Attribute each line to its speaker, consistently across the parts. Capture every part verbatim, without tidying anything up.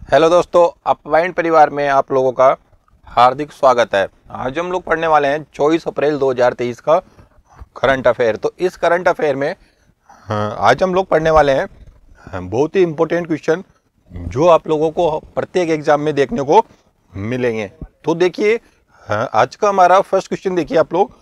Speaker 1: Hello दोस्तों, अपवाइंड परिवार में आप लोगों का हार्दिक स्वागत है। आज हम लोग पढ़ने वाले हैं चौबीस अप्रैल दो हज़ार तेईस का करंट अफेयर। तो इस करंट अफेयर में आज हम लोग पढ़ने वाले हैं बहुत ही इम्पोर्टेंट क्वेश्चन जो आप लोगों को प्रत्येक एग्जाम में देखने को मिलेंगे। तो देखिए, आज का हमारा फर्स्ट क्वेश्चन देखिए आप लोग।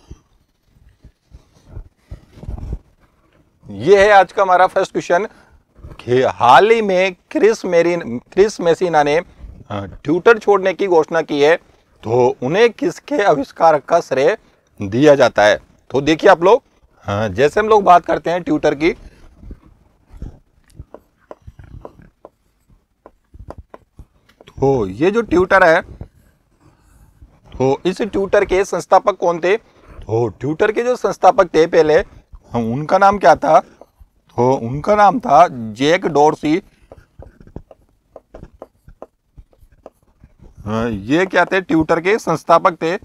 Speaker 1: ये है आज का हमारा फर्स्ट क्वेश्चन कि हाल ही में क्रिस मेरिन क्रिस मेसिना ने ट्विटर छोड़ने की घोषणा की है, तो उन्हें किसके आविष्कार का श्रेय दिया जाता है। तो देखिए आप लोग, जैसे हम लोग बात करते हैं ट्विटर की, तो ये जो ट्विटर है, तो इस ट्विटर के संस्थापक कौन थे। तो ट्विटर के जो संस्थापक थे पहले, उनका नाम क्या था। तो उनका नाम था जैक डोर्सी। ये क्या थे, ट्विटर के संस्थापक थे।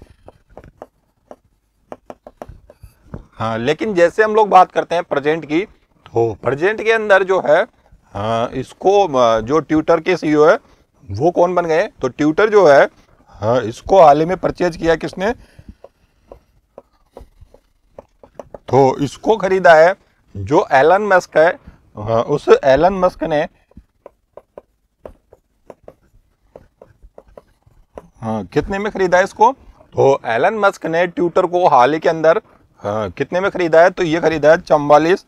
Speaker 1: हाँ, लेकिन जैसे हम लोग बात करते हैं प्रेजेंट की, तो प्रेजेंट के अंदर जो है, हाँ, इसको जो ट्विटर के सीईओ है वो कौन बन गए। तो ट्विटर जो है, हाँ, इसको हाल ही में परचेज किया किसने। तो इसको खरीदा है जो एलन मस्क है। हाँ, उस एलन मस्क ने, हाँ, कितने में खरीदा है इसको। तो एलन मस्क ने ट्विटर को हाल ही के अंदर, हाँ, कितने में खरीदा है। तो ये खरीदा है चौवालीस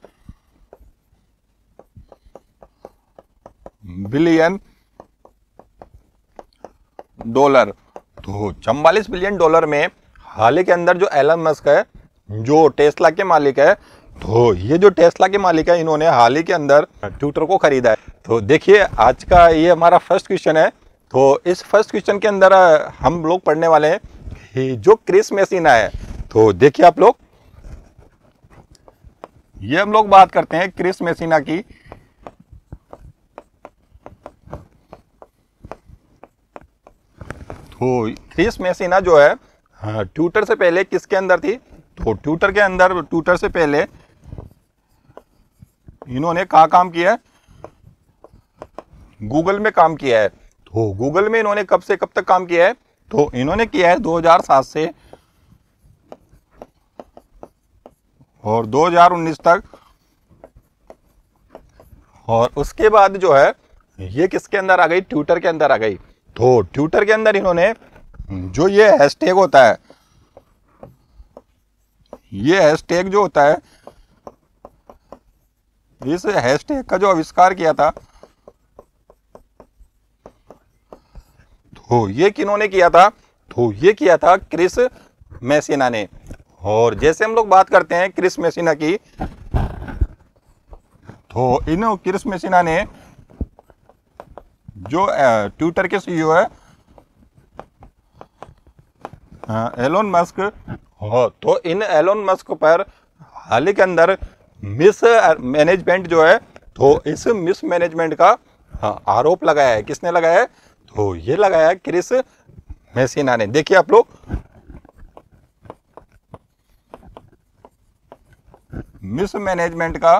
Speaker 1: बिलियन डॉलर। तो चौवालीस बिलियन डॉलर में हाल ही के अंदर जो एलन मस्क है, जो टेस्ला के मालिक है, तो ये जो टेस्ला के मालिक है, इन्होंने हाल ही के अंदर ट्विटर को खरीदा है। तो देखिए, आज का ये हमारा फर्स्ट क्वेश्चन है। तो इस फर्स्ट क्वेश्चन के अंदर हम लोग पढ़ने वाले हैं कि जो क्रिस मेसिना है। तो देखिए आप लोग, ये हम लोग बात करते हैं क्रिस मेसिना की। तो क्रिस मेसिना जो है, ट्विटर से पहले किसके अंदर थी। तो ट्विटर के अंदर, ट्विटर से पहले इन्होंने कहाँ काम किया है, गूगल में काम किया है। तो गूगल में इन्होंने कब से कब तक काम किया है। तो इन्होंने किया है दो हज़ार सात से और दो हज़ार उन्नीस तक। और उसके बाद जो है, ये किसके अंदर आ गई, ट्विटर के अंदर आ गई। तो ट्विटर के अंदर इन्होंने जो ये हैशटैग होता है, ये हैशटैग जो होता है, इस हैशटैग का जो आविष्कार किया था, तो ये किन्होंने किया था। तो ये किया था क्रिस मेसिना ने। और जैसे हम लोग बात करते हैं क्रिस मेसिना की, तो इन क्रिस मेसिना ने, जो ट्विटर के सीईओ है एलोन मस्क, तो इन एलोन मस्क पर हाल ही के अंदर मिस मैनेजमेंट जो है, तो इस मिस मैनेजमेंट का आरोप लगाया है। किसने लगाया है। तो ये लगाया है क्रिस मेसिना ने। देखिए आप लोग, मिस मैनेजमेंट का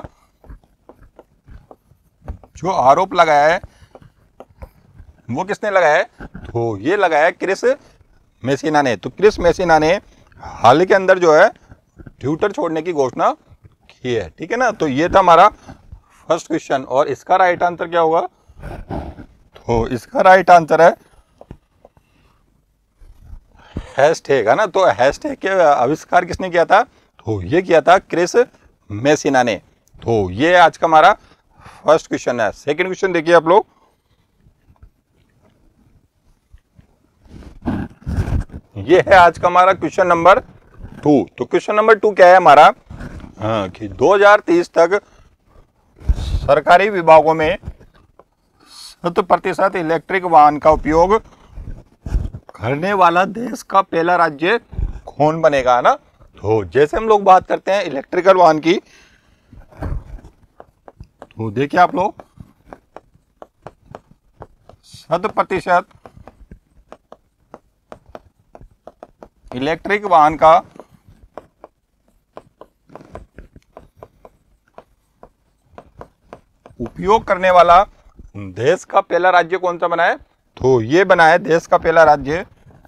Speaker 1: जो आरोप लगाया है वो किसने लगाया है। तो ये लगाया है क्रिस मेसिना ने। तो क्रिस मेसिना ने हाल ही के अंदर जो है ट्विटर छोड़ने की घोषणा की है। ठीक है ना। तो ये था हमारा फर्स्ट क्वेश्चन। और इसका राइट आंसर क्या होगा। तो इसका राइट आंसर है हैशटैग, है ना। तो हैशटैग के आविष्कार किसने किया था। तो ये किया था क्रिस मेसिना ने। तो ये आज का हमारा फर्स्ट क्वेश्चन है। सेकंड क्वेश्चन देखिए आप लोग। ये है आज का हमारा क्वेश्चन नंबर टू। तो क्वेश्चन नंबर टू क्या है हमारा, हाँ, कि दो हज़ार तीस तक सरकारी विभागों में शत प्रतिशत इलेक्ट्रिक वाहन का उपयोग करने वाला देश का पहला राज्य कौन बनेगा, ना। तो जैसे हम लोग बात करते हैं इलेक्ट्रिकल वाहन की, तो देखिए आप लोग, शत प्रतिशत इलेक्ट्रिक वाहन का उपयोग करने वाला देश का पहला राज्य कौन सा बना है? तो ये बना है देश का पहला राज्य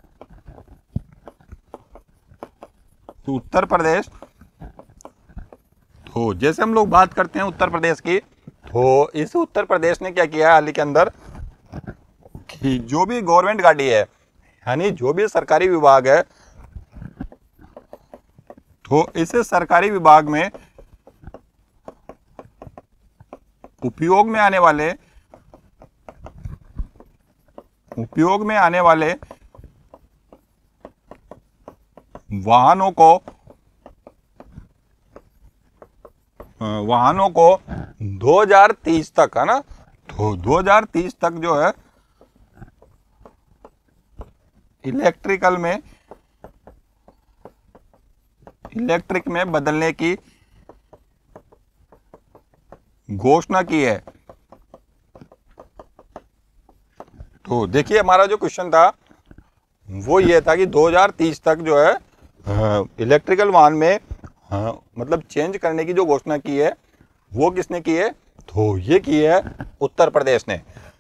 Speaker 1: तो उत्तर प्रदेश। तो जैसे हम लोग बात करते हैं उत्तर प्रदेश की, तो इस उत्तर प्रदेश ने क्या किया हाल ही के अंदर कि जो भी गवर्नमेंट गाड़ी है, यानी जो भी सरकारी विभाग है, तो इस सरकारी विभाग में उपयोग में आने वाले उपयोग में आने वाले वाहनों को वाहनों को दो हज़ार तीस तक, है ना, तो दो हज़ार तीस तक जो है इलेक्ट्रिकल में इलेक्ट्रिक में बदलने की घोषणा की है। तो देखिए हमारा जो क्वेश्चन था वो ये था कि दो हज़ार तीस तक जो है इलेक्ट्रिकल वाहन में हाँ, मतलब चेंज करने की जो घोषणा की है वो किसने की है? तो ये की है उत्तर प्रदेश ने।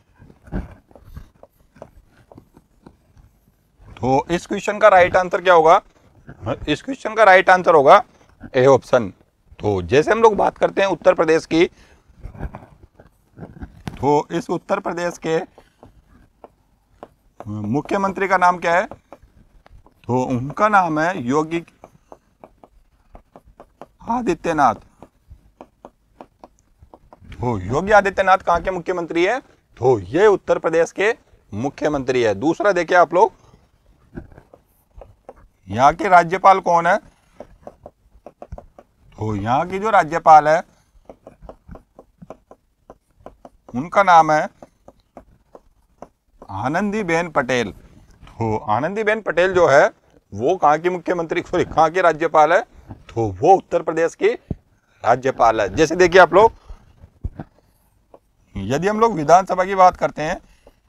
Speaker 1: तो इस क्वेश्चन का राइट आंसर क्या होगा? इस क्वेश्चन का राइट आंसर होगा ए ऑप्शन। तो जैसे हम लोग बात करते हैं उत्तर प्रदेश की, तो इस उत्तर प्रदेश के मुख्यमंत्री का नाम क्या है? तो उनका नाम है योगी आदित्यनाथ। तो योगी आदित्यनाथ कहाँ के मुख्यमंत्री है? तो ये उत्तर प्रदेश के मुख्यमंत्री है। दूसरा देखिए आप लोग, यहाँ के राज्यपाल कौन है? तो यहाँ की जो राज्यपाल है उनका नाम है आनंदीबेन पटेल। तो आनंदीबेन पटेल जो है वो कहाँ की मुख्यमंत्री सॉरी कहाँ के राज्यपाल है? तो वो उत्तर प्रदेश की राज्यपाल है। जैसे देखिए आप लोग, यदि हम लोग विधानसभा की बात करते हैं,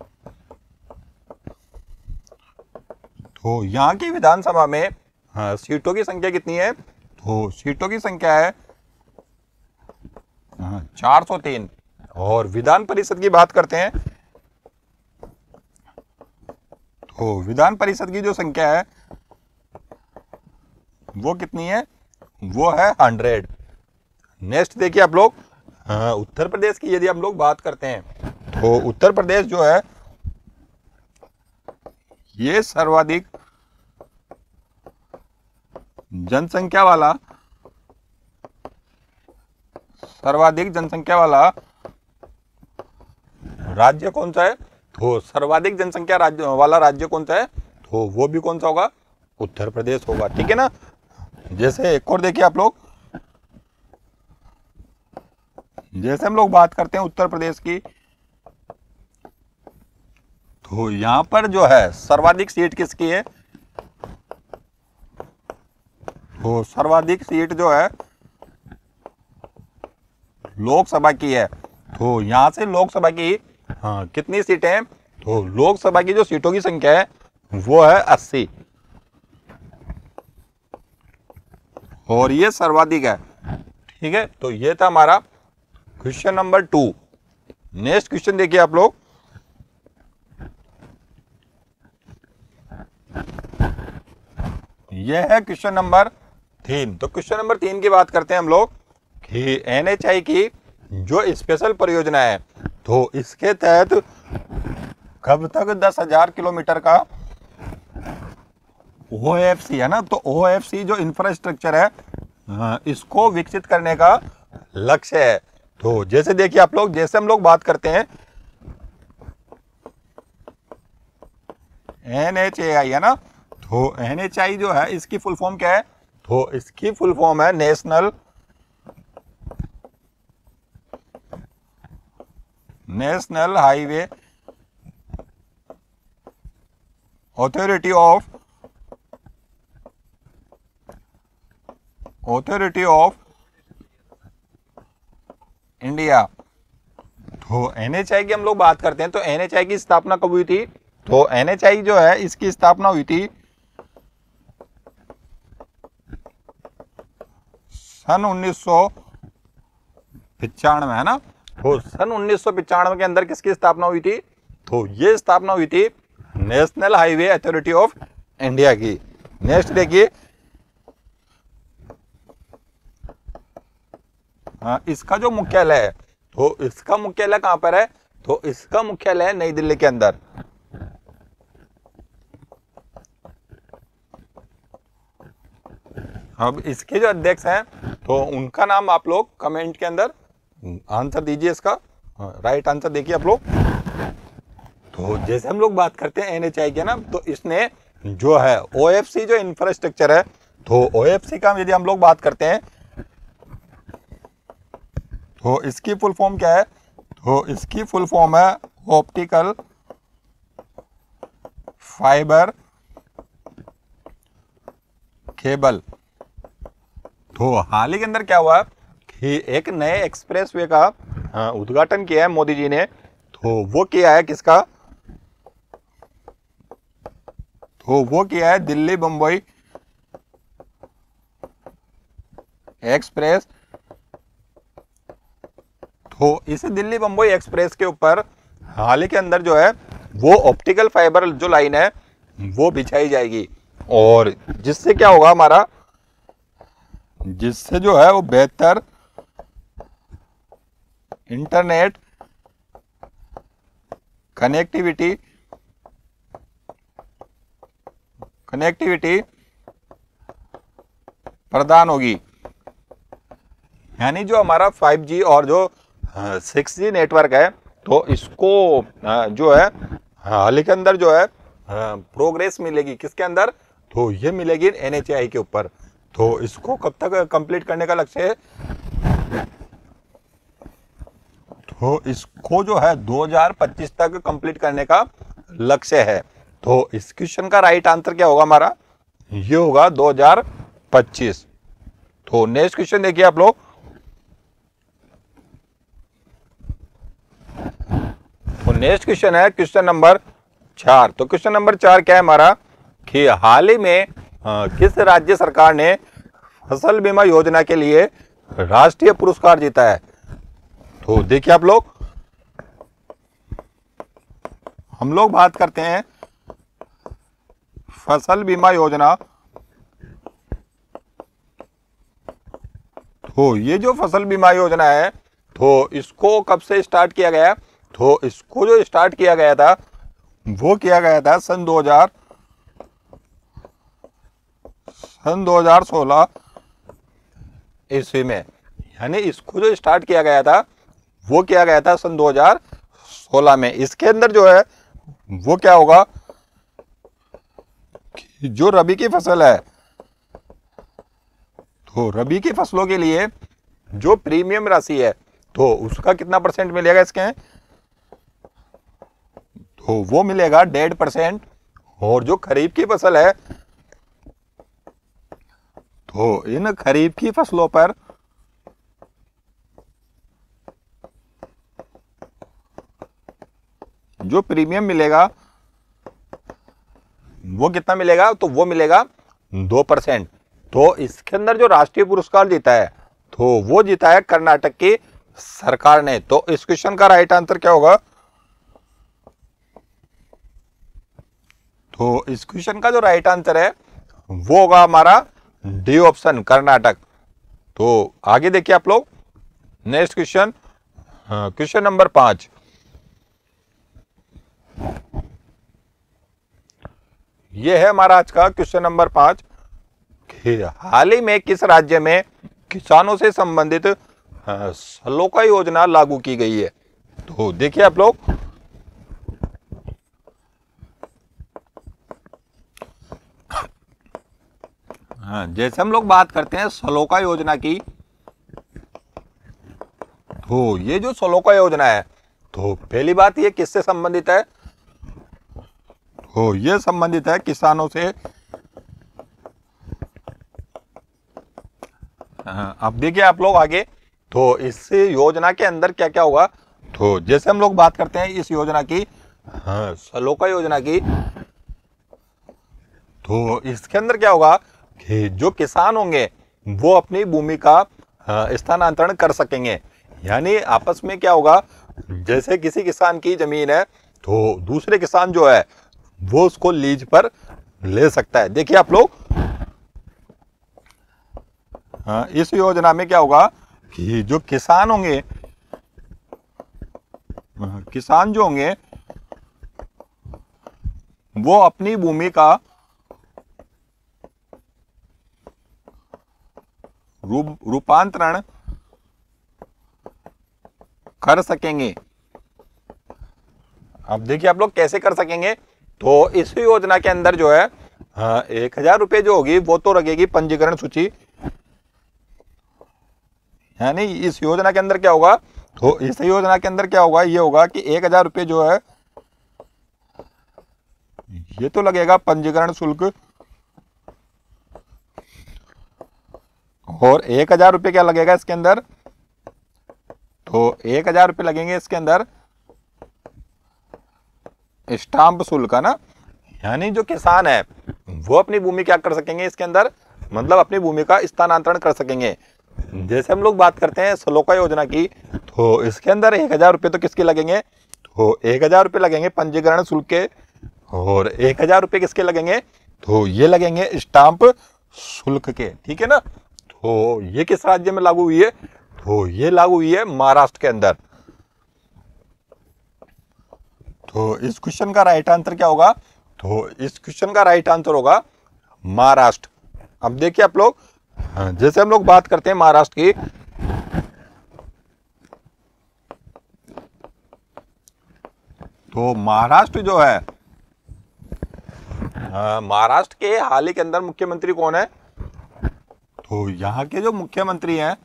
Speaker 1: तो यहाँ की विधानसभा में हाँ, सीटों की संख्या कितनी है? तो सीटों की संख्या है हाँ, चार सौ तीन। और विधान परिषद की बात करते हैं, तो विधान परिषद की जो संख्या है वो कितनी है? वो है हंड्रेड। नेक्स्ट देखिए आप लोग, हाँ, उत्तर प्रदेश की यदि हम लोग बात करते हैं, तो उत्तर प्रदेश जो है ये सर्वाधिक जनसंख्या वाला सर्वाधिक जनसंख्या वाला राज्य कौन सा है? तो सर्वाधिक जनसंख्या राज्य वाला राज्य कौन सा है? तो वो भी कौन सा होगा? उत्तर प्रदेश होगा। ठीक है ना। जैसे एक और देखिए आप लोग, जैसे हम लोग बात करते हैं उत्तर प्रदेश की, तो यहां पर जो है सर्वाधिक सीट किसकी है? तो सर्वाधिक सीट जो है लोकसभा की है। तो यहां से लोकसभा की हाँ कितनी सीटें हैं? तो लोकसभा की जो सीटों की संख्या है वो है अस्सी, और ये सर्वाधिक है। ठीक है, तो ये था हमारा question number two. Next question देखिए आप लोग, यह है क्वेश्चन नंबर तीन। तो क्वेश्चन नंबर तीन की बात करते हैं हम लोग कि एनएचआई की जो स्पेशल परियोजना है, तो इसके तहत कब तक दस हजार किलोमीटर का ओएफसी है ना, तो ओएफसी जो इंफ्रास्ट्रक्चर है इसको विकसित करने का लक्ष्य है। तो जैसे देखिए आप लोग, जैसे हम लोग बात करते हैं एनएचएआई है ना, तो एनएचआई जो है इसकी फुल फॉर्म क्या है? तो इसकी फुल फॉर्म है national national highway authority of authority of India. तो एनएचआई की हम लोग बात करते हैं, तो एनएचआई की स्थापना कब हुई थी? तो एनएचआई जो है इसकी स्थापना हुई थी सन उन्नीस सौ पचानवे है ना। तो सन उन्नीस सौ पिचानवे के अंदर किसकी स्थापना हुई थी? तो ये स्थापना हुई थी national highway authority of India की। नेक्स्ट देखिए, हाँ, इसका जो मुख्यालय है, तो इसका मुख्यालय कहां पर है? तो इसका मुख्यालय है नई दिल्ली के अंदर। अब इसके जो अध्यक्ष हैं, तो उनका नाम आप लोग कमेंट के अंदर आंसर दीजिए। इसका राइट आंसर देखिए आप लोग। तो जैसे हम लोग बात करते हैं एनएचआई के ना, तो इसने जो है ओएफसी जो इंफ्रास्ट्रक्चर है, तो ओएफसी का यदि हम लोग बात करते हैं तो इसकी फुल फॉर्म क्या है? तो इसकी फुल फॉर्म है ऑप्टिकल फाइबर केबल। तो हाल ही के अंदर क्या हुआ कि एक नए एक्सप्रेसवे का उद्घाटन किया है मोदी जी ने। तो वो किया है किसका? तो वो किया है दिल्ली बंबई एक्सप्रेस। तो इस दिल्ली बंबई एक्सप्रेस के ऊपर हाल ही के अंदर जो है वो ऑप्टिकल फाइबर जो लाइन है वो बिछाई जाएगी, और जिससे क्या होगा हमारा, जिससे जो है वो बेहतर इंटरनेट कनेक्टिविटी कनेक्टिविटी प्रदान होगी। यानी जो हमारा फाइव जी और जो सिक्स जी नेटवर्क है, तो इसको जो है हाल ही के अंदर जो है प्रोग्रेस मिलेगी किसके अंदर? तो ये मिलेगी एनएचआई के ऊपर। तो इसको कब तक कंप्लीट करने का लक्ष्य है? तो इसको जो है दो हज़ार पच्चीस तक कंप्लीट करने का लक्ष्य है। तो इस क्वेश्चन का राइट आंसर क्या होगा हमारा? ये होगा दो हज़ार पच्चीस। तो नेक्स्ट क्वेश्चन देखिए आप लोग। तो नेक्स्ट क्वेश्चन है क्वेश्चन नंबर चार। तो क्वेश्चन नंबर चार क्या है हमारा कि हाल ही में आ, किस राज्य सरकार ने फसल बीमा योजना के लिए राष्ट्रीय पुरस्कार जीता है? तो देखिए आप लोग, हम लोग बात करते हैं फसल बीमा योजना। तो ये जो फसल बीमा योजना है, तो इसको कब से स्टार्ट किया गया? तो इसको जो स्टार्ट किया गया था वो किया गया था सन दो हज़ार सन दो हज़ार सोलह ईस्वी में। यानी इसको जो स्टार्ट किया गया था वो किया गया था सन दो हज़ार सोलह में। इसके अंदर जो है वो क्या होगा कि जो रबी की फसल है, तो रबी की फसलों के लिए जो प्रीमियम राशि है, तो उसका कितना परसेंट मिलेगा इसके? तो वो मिलेगा डेढ़ परसेंट। और जो खरीफ की फसल है, तो इन खरीफ की फसलों पर जो प्रीमियम मिलेगा वो कितना मिलेगा? तो वो मिलेगा दो परसेंट। तो इसके अंदर जो राष्ट्रीय पुरस्कार जीता है, तो वो जीता है कर्नाटक की सरकार ने। तो इस क्वेश्चन का राइट आंसर क्या होगा? तो इस क्वेश्चन का जो राइट आंसर है वो होगा हमारा डी ऑप्शन, कर्नाटक। तो आगे देखिए आप लोग नेक्स्ट क्वेश्चन, क्वेश्चन नंबर पांच। ये है हमारा आज का क्वेश्चन नंबर पांच कि हाल ही में किस राज्य में किसानों से संबंधित सलोका योजना लागू की गई है? तो देखिए आप लोग, हाँ, जैसे हम लोग बात करते हैं सलोका योजना की, तो ये जो सलोका योजना है, तो पहली बात ये किससे संबंधित है? तो ये संबंधित है किसानों से। हाँ, अब देखिए आप लोग आगे, तो इस योजना के अंदर क्या क्या होगा? तो जैसे हम लोग बात करते हैं इस योजना की, हाँ, सलोका योजना की, तो इसके अंदर क्या होगा कि जो किसान होंगे वो अपनी भूमि का स्थानांतरण कर सकेंगे। यानी आपस में क्या होगा, जैसे किसी किसान की जमीन है तो दूसरे किसान जो है वो उसको लीज पर ले सकता है। देखिए आप लोग, हाँ, इस योजना में क्या होगा कि जो किसान होंगे, किसान जो होंगे वो अपनी भूमि का रूप रूपांतरण कर सकेंगे। अब देखिए आप लोग कैसे कर सकेंगे, तो इस योजना के अंदर जो है हाँ, एक हजार रुपये जो होगी वो तो लगेगी पंजीकरण सूची। यानी इस योजना के अंदर क्या होगा, तो इस योजना के अंदर क्या होगा, ये होगा कि एक हजार रुपये जो है ये तो लगेगा पंजीकरण शुल्क, और एक हजार रुपये क्या लगेगा इसके अंदर, तो एक हजार रुपये लगेंगे इसके अंदर स्टाम्प शुल्क है ना। यानी जो किसान है वो अपनी भूमि क्या कर सकेंगे इसके अंदर, मतलब अपनी भूमि का स्थानांतरण कर सकेंगे। जैसे हम लोग बात करते हैं श्लोका योजना की, तो इसके अंदर एक हजार रुपये तो किसके लगेंगे, तो एक हजार रुपये लगेंगे पंजीकरण शुल्क के, और एक हजार रुपये किसके लगेंगे, तो ये लगेंगे स्टाम्प शुल्क के। ठीक है ना। तो ये किस राज्य में लागू हुई है, तो ये लागू हुई है महाराष्ट्र के अंदर। तो इस क्वेश्चन का राइट आंसर क्या होगा, तो इस क्वेश्चन का राइट आंसर होगा महाराष्ट्र। अब देखिए आप लोग, जैसे हम लोग बात करते हैं महाराष्ट्र की, तो महाराष्ट्र जो है, महाराष्ट्र के हाल ही के अंदर मुख्यमंत्री कौन है, तो यहाँ के जो मुख्यमंत्री हैं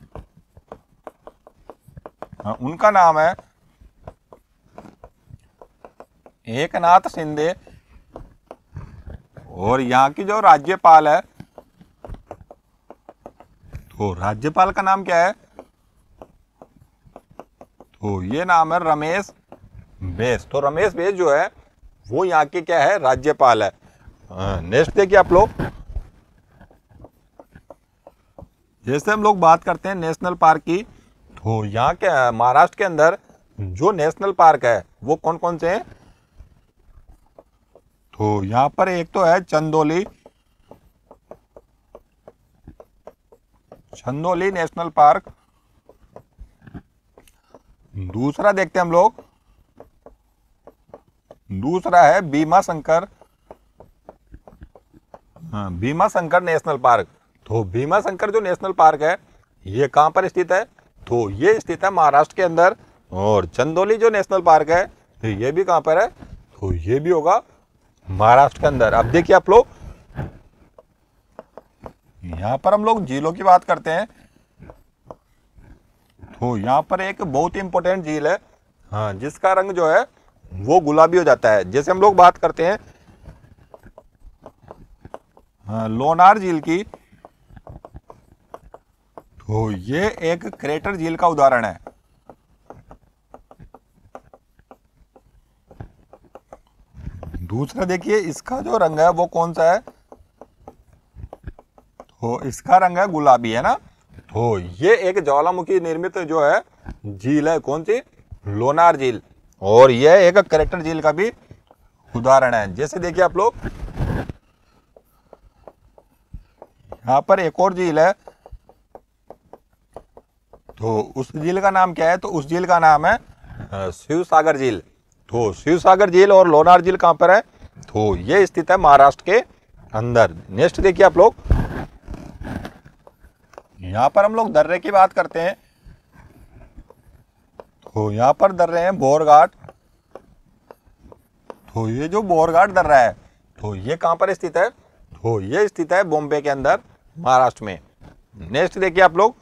Speaker 1: उनका नाम है एकनाथ शिंदे, और यहाँ की जो राज्यपाल है, तो राज्यपाल का नाम क्या है, तो ये नाम है रमेश बैस। तो रमेश बैस जो है वो यहाँ के क्या है, राज्यपाल है। नेक्स्ट देखिए आप लोग, जैसे हम लोग बात करते हैं नेशनल पार्क की, तो यहाँ के महाराष्ट्र के अंदर जो नेशनल पार्क है वो कौन कौन से हैं, तो यहाँ पर एक तो है चंदोली, चंदोली नेशनल पार्क। दूसरा देखते हैं हम लोग, दूसरा है भीमा शंकर, हाँ, भीमा शंकर नेशनल पार्क। तो भीमा शंकर जो नेशनल पार्क है ये कहाँ पर स्थित है, तो ये स्थित है महाराष्ट्र के अंदर। और चंदोली जो नेशनल पार्क है तो ये भी कहाँ पर है, तो ये भी होगा महाराष्ट्र के अंदर। अब देखिए आप लोग, यहाँ पर हम लोग झीलों की बात करते हैं, तो यहाँ पर एक बहुत ही इंपॉर्टेंट झील है, हाँ, जिसका रंग जो है वो गुलाबी हो जाता है। जैसे हम लोग बात करते हैं हाँ, लोनार झील की, तो ये एक क्रेटर झील का उदाहरण है। दूसरा देखिए इसका जो रंग है वो कौन सा है, तो इसका रंग है गुलाबी, है ना। तो ये एक ज्वालामुखी निर्मित जो है झील है, कौन सी, लोनार झील, और यह एक क्रेटर झील का भी उदाहरण है। जैसे देखिए आप लोग, यहाँ पर एक और झील है, तो उस झील का नाम क्या है, तो उस झील का नाम है शिव सागर झील। तो शिव सागर झील और लोनार झील कहाँ पर है, तो ये स्थित है महाराष्ट्र के अंदर। नेक्स्ट देखिए आप लोग, यहाँ पर हम लोग दर्रे की बात करते हैं, तो यहाँ पर दर्रे हैं बोरघाट। तो ये जो बोरघाट दर्रा है तो ये कहाँ पर स्थित है, तो ये स्थित है बॉम्बे के अंदर, महाराष्ट्र में। नेक्स्ट देखिए आप लोग,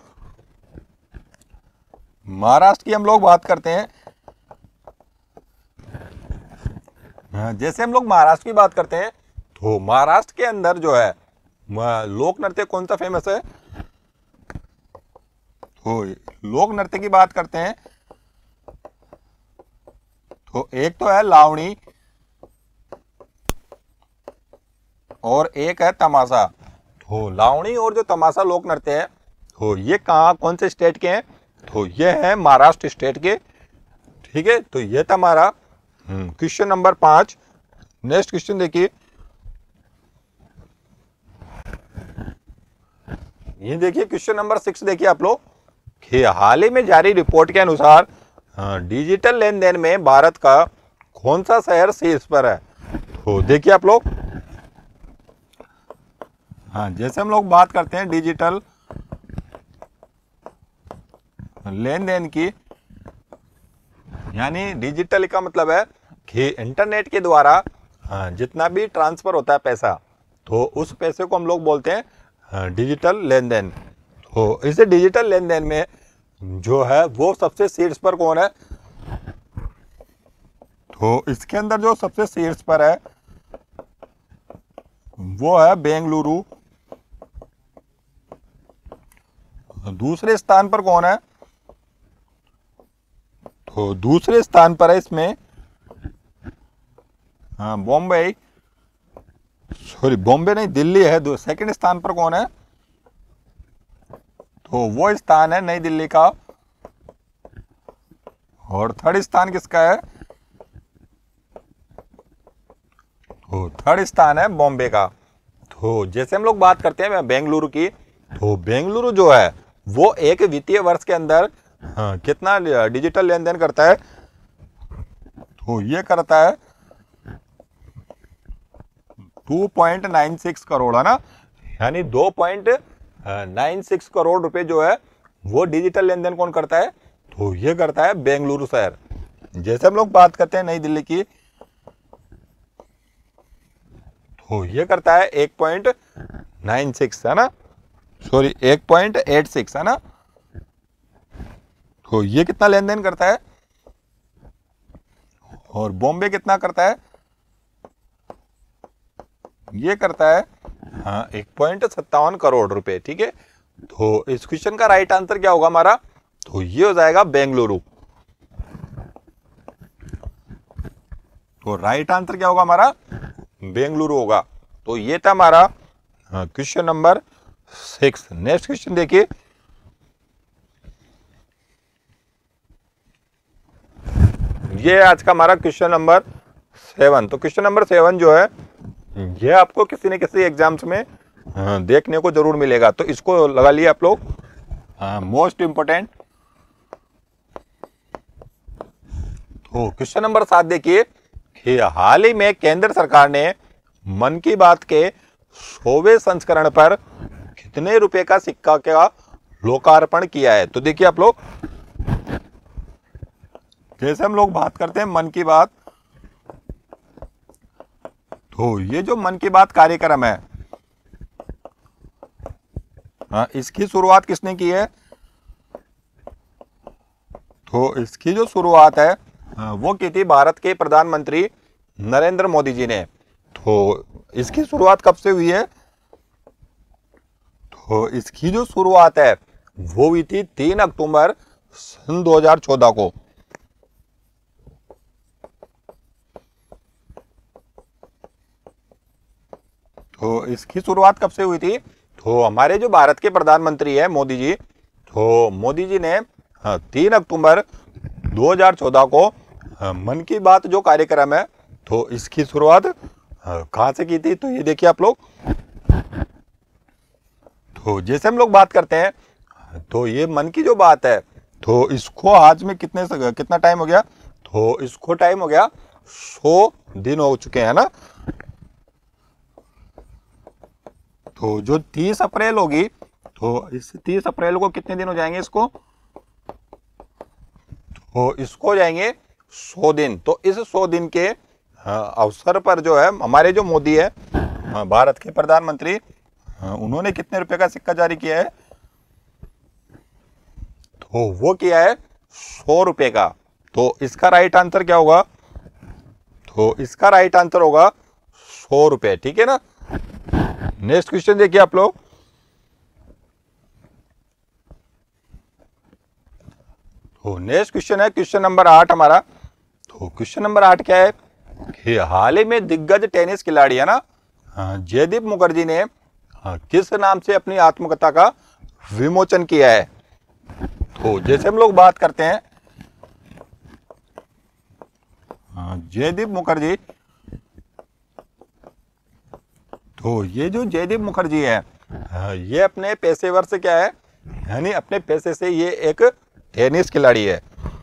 Speaker 1: महाराष्ट्र की हम लोग बात करते हैं, जैसे हम लोग महाराष्ट्र की बात करते हैं, तो महाराष्ट्र के अंदर जो है लोक नृत्य कौन सा फेमस है, तो लोक नृत्य की बात करते हैं, तो एक तो है लावणी और एक है तमाशा। तो लावणी और जो तमाशा लोक नृत्य है, तो ये कहाँ कौन से स्टेट के हैं, तो ये है महाराष्ट्र स्टेट के। ठीक है, तो ये था हमारा क्वेश्चन नंबर पांच। नेक्स्ट क्वेश्चन देखिए, ये देखिए क्वेश्चन नंबर सिक्स देखिए आप लोग कि हाल ही में जारी रिपोर्ट के अनुसार डिजिटल लेन देन में भारत का कौन सा शहर शीर्ष पर है। तो देखिए आप लोग, हाँ जैसे हम लोग बात करते हैं डिजिटल लेन देन की, यानी डिजिटल का मतलब है कि इंटरनेट के द्वारा जितना भी ट्रांसफर होता है पैसा, तो उस पैसे को हम लोग बोलते हैं डिजिटल लेन देन। तो इसे डिजिटल लेन देन में जो है वो सबसे शीर्ष पर कौन है, तो इसके अंदर जो सबसे शीर्ष पर है वो है बेंगलुरु। दूसरे स्थान पर कौन है, तो दूसरे स्थान पर है इसमें हाँ बॉम्बे, सॉरी बॉम्बे नहीं दिल्ली है। सेकंड स्थान पर कौन है, तो वो स्थान है नई दिल्ली का। और थर्ड स्थान किसका है, तो थर्ड स्थान है बॉम्बे का। तो जैसे हम लोग बात करते हैं बेंगलुरु की, तो बेंगलुरु जो है वो एक वित्तीय वर्ष के अंदर हाँ, कितना डिजिटल लेन देन करता है, तो ये करता है two point nine six crore है ना, यानी दो पॉइंट नाइन सिक्स करोड़ रुपए जो है वो डिजिटल लेन देन कौन करता है, तो ये करता है बेंगलुरु शहर। जैसे हम लोग बात करते हैं नई दिल्ली की, तो ये करता है एक पॉइंट नाइन सिक्स है ना, सॉरी एक पॉइंट एट सिक्स है ना। तो ये कितना लेन देन करता है, और बॉम्बे कितना करता है, ये करता है हाँ एक पॉइंट सत्तावन करोड़ रुपए। ठीक है, तो इस क्वेश्चन का राइट आंसर क्या होगा हमारा, तो ये हो जाएगा बेंगलुरु। तो राइट आंसर क्या होगा हमारा, बेंगलुरु होगा। तो ये था हमारा question number six. Next question देखिए, ये आज का हमारा क्वेश्चन नंबर सेवन। तो क्वेश्चन नंबर सेवन जो है ये आपको किसी न किसी एग्जाम्स में देखने को जरूर मिलेगा, तो इसको लगा लिए आप लोग मोस्ट इंपोर्टेंट। तो क्वेश्चन नंबर सात देखिए कि हाल ही में केंद्र सरकार ने मन की बात के सौवें संस्करण पर कितने रुपए का सिक्का का लोकार्पण किया है। तो देखिए आप लोग, जैसे हम लोग बात करते हैं मन की बात, तो ये जो मन की बात कार्यक्रम है हाँ, इसकी शुरुआत किसने की है, तो इसकी जो शुरुआत है हाँ, वो की थी भारत के प्रधानमंत्री नरेंद्र मोदी जी ने। तो इसकी शुरुआत कब से हुई है, तो इसकी जो शुरुआत है वो हुई थी तीन अक्टूबर सन दो हज़ार चौदह को। तो इसकी शुरुआत कब से हुई थी, तो हमारे जो भारत के प्रधानमंत्री है मोदी जी, तो मोदी जी ने तीन अक्टूबर दो हज़ार चौदह को मन की बात जो कार्यक्रम है, तो इसकी शुरुआत कहाँ से की थी, तो ये देखिए आप लोग। तो जैसे हम लोग बात करते हैं, तो ये मन की जो बात है, तो इसको आज में कितने कितना टाइम हो गया, तो इसको टाइम हो गया सौ दिन हो चुके हैं ना। तो जो तीस अप्रैल होगी, तो इस तीस अप्रैल को कितने दिन हो जाएंगे इसको, तो इसको हो जाएंगे सौ दिन। तो इस सौ दिन के अवसर पर जो है हमारे जो मोदी है भारत के प्रधानमंत्री, उन्होंने कितने रुपए का सिक्का जारी किया है, तो वो किया है सौ रुपए का। तो इसका राइट आंसर क्या होगा, तो इसका राइट आंसर होगा सौ रुपए। ठीक है ना। नेक्स्ट क्वेश्चन देखिए आप लोग, तो नेक्स्ट क्वेश्चन है क्वेश्चन नंबर आठ हमारा। तो क्वेश्चन नंबर आठ क्या है कि हाल ही में दिग्गज टेनिस खिलाड़ी है ना जयदीप मुखर्जी ने किस नाम से अपनी आत्मकथा का विमोचन किया है। तो जैसे हम लोग बात करते हैं जयदीप मुखर्जी, तो ये जो जयदीप मुखर्जी है ये अपने पेशेवर से क्या है, यानी अपने पेशे से ये एक टेनिस खिलाड़ी है।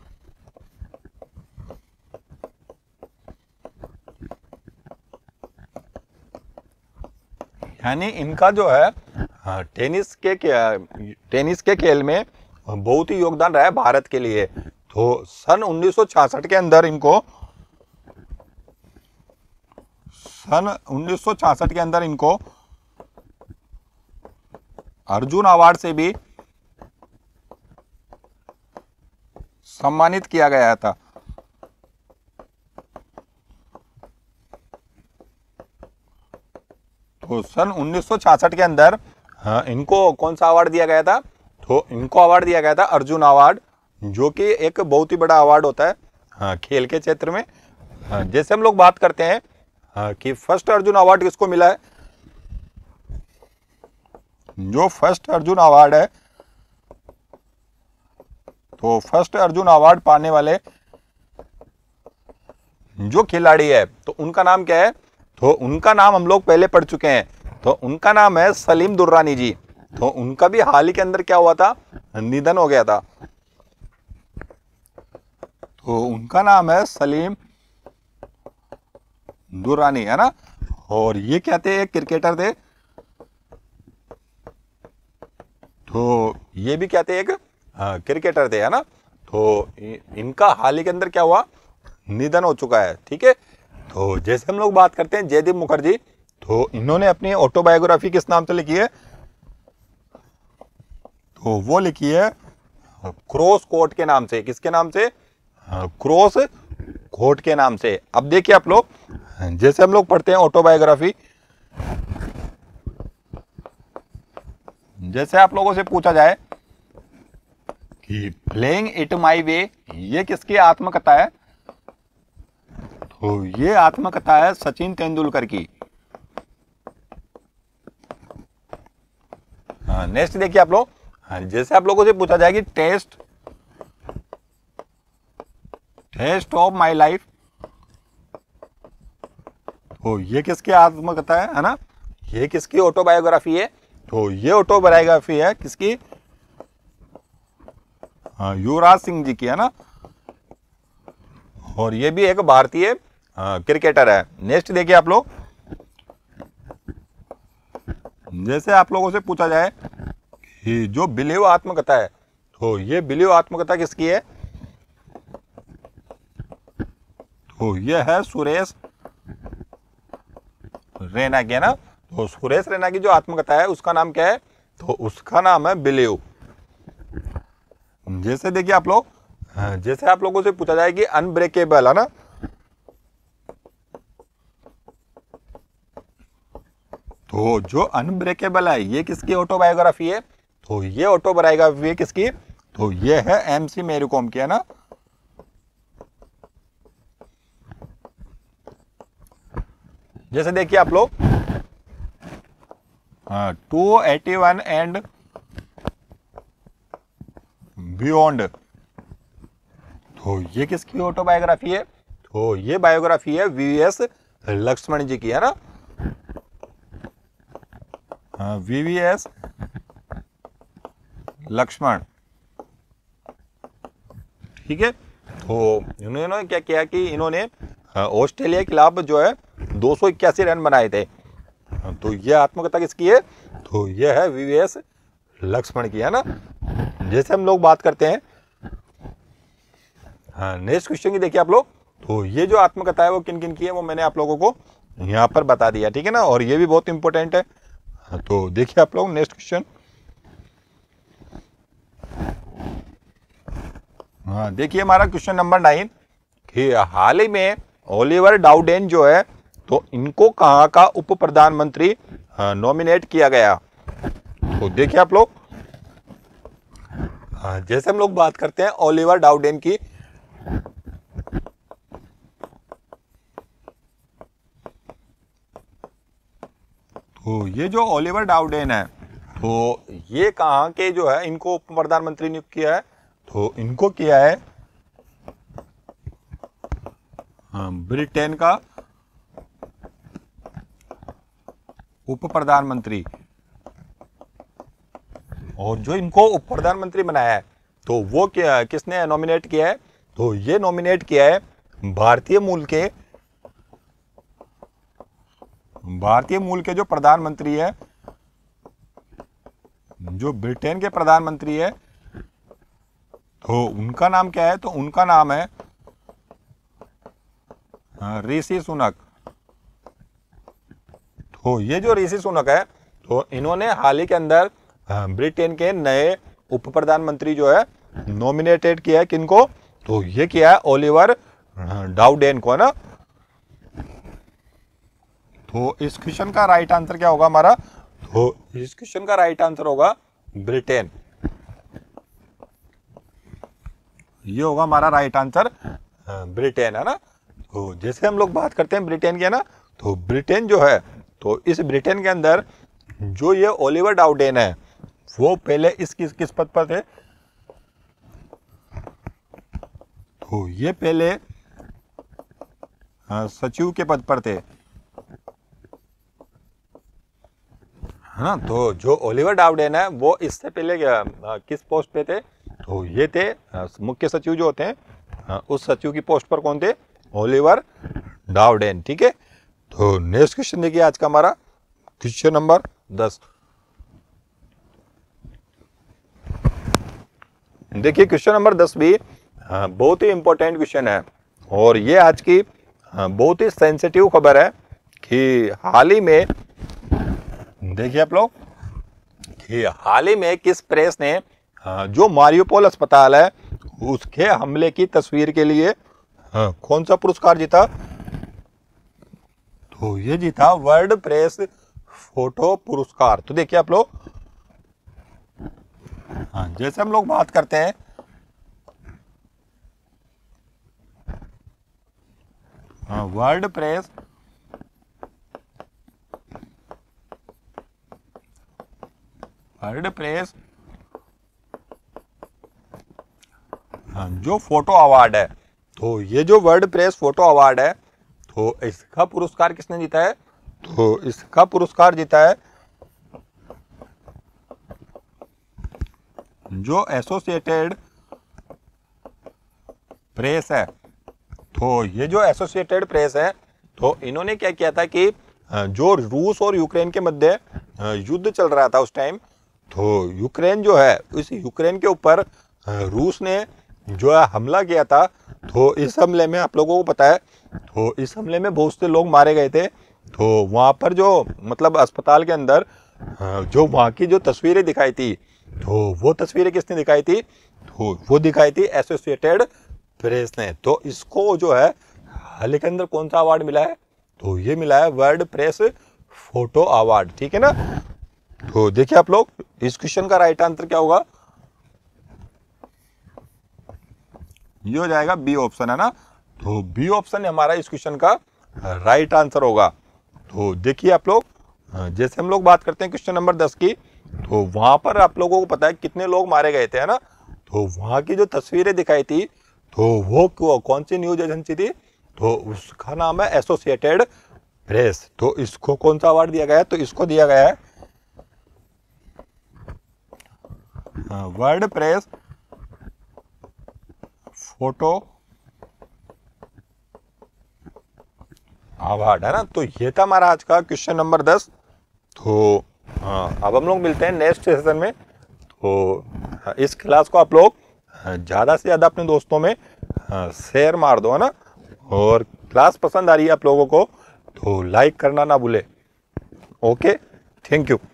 Speaker 1: यानी इनका जो है टेनिस के टेनिस के खेल में बहुत ही योगदान रहा है भारत के लिए। तो सन उन्नीस सौ छियासठ के अंदर इनको सन उन्नीस सौ छियासठ के अंदर इनको अर्जुन अवार्ड से भी सम्मानित किया गया था। तो सन उन्नीस सौ छियासठ के अंदर हाँ, इनको कौन सा अवार्ड दिया गया था, तो इनको अवार्ड दिया गया था अर्जुन अवार्ड, जो कि एक बहुत ही बड़ा अवार्ड होता है हाँ, खेल के क्षेत्र में। हाँ, जैसे हम लोग बात करते हैं हाँ, कि फर्स्ट अर्जुन अवार्ड किसको मिला है, जो फर्स्ट अर्जुन अवार्ड है, तो फर्स्ट अर्जुन अवार्ड पाने वाले जो खिलाड़ी है तो उनका नाम क्या है, तो उनका नाम हम लोग पहले पढ़ चुके हैं, तो उनका नाम है सलीम दुर्रानी जी। तो उनका भी हाल ही के अंदर क्या हुआ था, निधन हो गया था। तो उनका नाम है सलीम दुर्रानी, है ना। और ये क्या थे, एक क्रिकेटर थे। तो ये भी क्या थे, एक हाँ, क्रिकेटर थे, है ना। तो इनका हाल ही के अंदर क्या हुआ, निधन हो चुका है। ठीक है। तो जैसे हम लोग बात करते हैं जयदीप मुखर्जी, तो इन्होंने अपनी ऑटोबायोग्राफी किस नाम से लिखी है, तो वो लिखी है क्रॉस कोर्ट के नाम से। किसके नाम से, क्रॉस कोर्ट के नाम से। अब देखिए आप लोग, जैसे हम लोग पढ़ते हैं ऑटोबायोग्राफी, जैसे आप लोगों से पूछा जाए कि प्लेइंग इट माई वे ये किसकी आत्मकथा है, तो ये आत्मकथा है सचिन तेंदुलकर की। हाँ, नेक्स्ट देखिए आप लोग, हाँ, जैसे आप लोगों से पूछा जाए कि test test of my life, तो ये किसकी आत्मकथा है, है ना। ये किसकी ऑटोबायोग्राफी है, तो ये ऑटोबायोग्राफी है किसकी, हाँ, युवराज सिंह जी की, है ना। और ये भी एक भारतीय क्रिकेटर है। नेक्स्ट देखिए आप लोग, जैसे आप लोगों से पूछा जाए कि जो बिलीव आत्मकथा है, तो ये बिलीव आत्मकथा किसकी है, तो ये है सुरेश रैना की, है ना। तो सुरेश रैना की जो आत्मकथा है उसका नाम क्या है, तो उसका नाम है बिलीव। जैसे देखिए आप लोग, जैसे आप लोगों से पूछा जाए कि अनब्रेकेबल, है ना, तो जो अनब्रेकेबल है ये किसकी ऑटोबायोग्राफी है, तो ये ऑटोबायोग्राफी है किसकी, तो ये है एमसी मैरी कॉम की, है ना। जैसे देखिए आप लोग, two eighty one and beyond, तो ये किसकी ऑटोबायोग्राफी है, तो ये बायोग्राफी है वीवीएस लक्ष्मण जी की, है ना। वीवीएस लक्ष्मण, ठीक है। तो इन्होंने क्या किया कि इन्होंने ऑस्ट्रेलिया के खिलाफ जो है दो सौ इक्यासी रन बनाए थे। तो ये आत्मकथा किसकी है, तो ये है वीवीएस लक्ष्मण की, है ना। जैसे हम लोग बात करते हैं हाँ नेक्स्ट क्वेश्चन की, देखिए आप लोग, तो ये जो आत्मकथा है वो किन किन की है वो मैंने आप लोगों को यहाँ पर बता दिया, ठीक है ना। और ये भी बहुत इंपॉर्टेंट है। तो देखिए आप लोग नेक्स्ट क्वेश्चन, हाँ देखिए हमारा क्वेश्चन नंबर नाइन कि हाल ही में ओलिवर डाउडेन जो है तो इनको कहाँ का उप प्रधानमंत्री नॉमिनेट किया गया। तो देखिए आप लोग, जैसे हम लोग बात करते हैं ओलिवर डाउडेन की, तो ये जो ओलिवर डाउडेन है तो ये कहाँ के जो है इनको उप प्रधानमंत्री नियुक्त किया है, तो इनको किया है ब्रिटेन का उप प्रधानमंत्री। और जो इनको उप प्रधानमंत्री बनाया है तो वो क्या किसने नॉमिनेट किया है? तो ये नॉमिनेट किया है भारतीय मूल के भारतीय मूल के जो प्रधानमंत्री है, जो ब्रिटेन के प्रधानमंत्री है, तो उनका नाम क्या है? तो उनका नाम है ऋषि सुनक। तो ये जो ऋषि सुनक है, तो इन्होंने हाल ही के अंदर ब्रिटेन के नए उप प्रधानमंत्री जो है नॉमिनेटेड किया है। किनको? तो ये किया है ओलिवर डाउडेन को, है ना। तो इस क्वेश्चन का राइट आंसर क्या होगा हमारा? तो इस क्वेश्चन का राइट आंसर होगा ब्रिटेन। ये होगा हमारा राइट आंसर ब्रिटेन, है ना। तो जैसे हम लोग बात करते हैं ब्रिटेन की, है ना, तो ब्रिटेन जो है, तो इस ब्रिटेन के अंदर जो ये ओलिवर डाउडेन है वो पहले इस किस किस पद पर थे? तो ये पहले सचिव के पद पर थे, है ना। तो जो ओलिवर डाउडेन है वो इससे पहले किस पोस्ट पे थे? तो ये थे मुख्य सचिव जो होते हैं, उस सचिव की पोस्ट पर कौन थे? Oliver Dowden. ठीक है। तो नेक्स्ट क्वेश्चन देखिए आज का हमारा क्वेश्चन नंबर दस। देखिए क्वेश्चन नंबर दस भी बहुत ही इंपॉर्टेंट क्वेश्चन है और ये आज की बहुत ही सेंसिटिव खबर है कि हाल ही में, देखिए आप लोग, कि हाल ही में किस प्रेस ने जो मारियोपोल अस्पताल है उसके हमले की तस्वीर के लिए कौन सा पुरस्कार जीता? तो ये जीता वर्ल्ड प्रेस फोटो पुरस्कार। तो देखिए आप लोग, हाँ, जैसे हम लोग बात करते हैं हाँ, वर्ल्ड प्रेस वर्ल्ड प्रेस हाँ, जो फोटो अवार्ड है, तो ये जो वर्ल्ड प्रेस फोटो अवार्ड है, तो इसका पुरस्कार किसने जीता है? तो इसका पुरस्कार जीता है जो एसोसिएटेड प्रेस है। तो ये जो एसोसिएटेड प्रेस है, तो इन्होंने क्या किया था कि जो रूस और यूक्रेन के मध्य युद्ध चल रहा था उस टाइम, तो यूक्रेन जो है, इस यूक्रेन के ऊपर रूस ने जो है हमला किया था। तो इस हमले में आप लोगों को पता है, तो इस हमले में बहुत से लोग मारे गए थे। तो वहाँ पर जो मतलब अस्पताल के अंदर जो वहाँ की जो तस्वीरें दिखाई थी, तो वो तस्वीरें किसने दिखाई थी? तो वो दिखाई थी एसोसिएटेड प्रेस ने। तो इसको जो है हाल के अंदर कौन सा अवार्ड मिला है? तो ये मिला है वर्ल्ड प्रेस फोटो अवार्ड। ठीक है ना। तो देखिए आप लोग, इस क्वेश्चन का राइट आंसर क्या होगा? ये हो जाएगा बी ऑप्शन, है ना। तो बी ऑप्शन हमारा इस क्वेश्चन का राइट आंसर होगा। तो देखिए आप लोग, जैसे हम लोग बात करते हैं क्वेश्चन नंबर दस की, तो वहां पर आप लोगों को पता है कितने लोग मारे गए थे, है ना। तो वहां की जो तस्वीरें दिखाई थी, तो वो कौन सी न्यूज एजेंसी थी? तो उसका नाम है एसोसिएटेड प्रेस। तो इसको कौन सा अवार्ड दिया गया है? तो इसको दिया गया है वर्ल्ड प्रेस फोटो अवार्ड, है ना। तो ये था हमारा आज का क्वेश्चन नंबर दस। तो हाँ, अब हम लोग मिलते हैं नेक्स्ट सेशन में। तो इस क्लास को आप लोग ज़्यादा से ज़्यादा अपने दोस्तों में शेयर मार दो, है ना। और क्लास पसंद आ रही है आप लोगों को तो लाइक करना ना भूले। Okay, thank you.